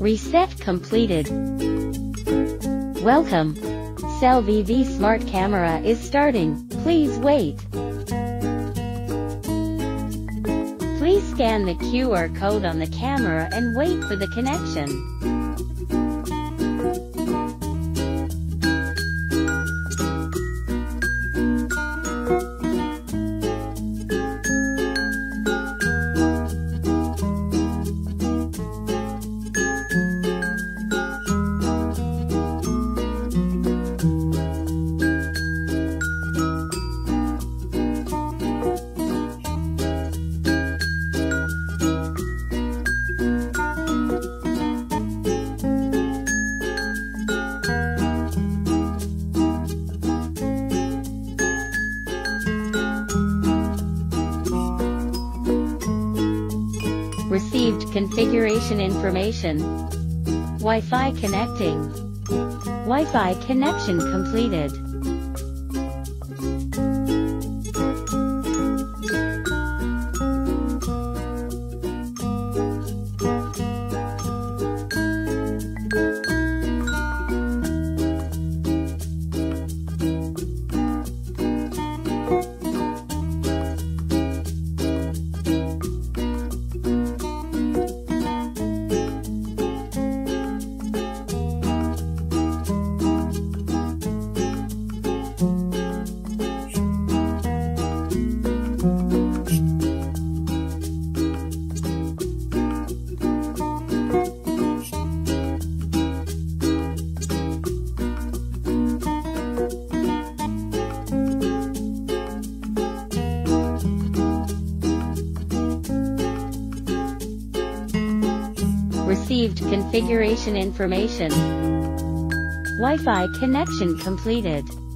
Reset completed. Welcome. xiaovv smart camera is starting. Please wait. Please scan the QR code on the camera and wait for the connection. Received configuration information. Wi-Fi connecting. Wi-Fi connection completed. Received configuration information. Wi-Fi connection completed.